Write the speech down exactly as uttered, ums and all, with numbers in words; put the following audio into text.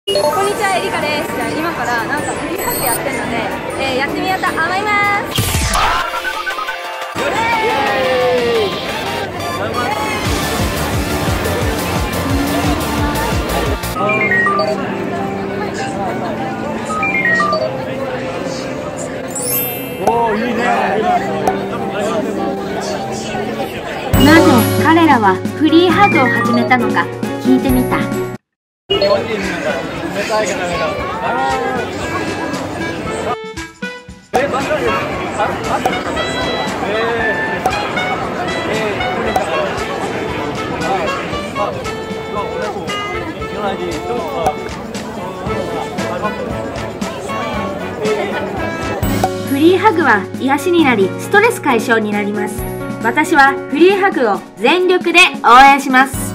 こんにちは、エリカです。じゃあ今からなんかフリーハグやってるので、えー、やってみようと思います。 おー、いいね。 なぜ彼らはフリーハグを始めたのか聞いてみた。 日本人なんだ。冷たいからダメだ。え、バカです。あ、あった。えー、えー、これから。はい。まあ、まあ、同じ。同じ。どうか。 フリーハグは癒しになりストレス解消になります。私はフリーハグを全力で応援します。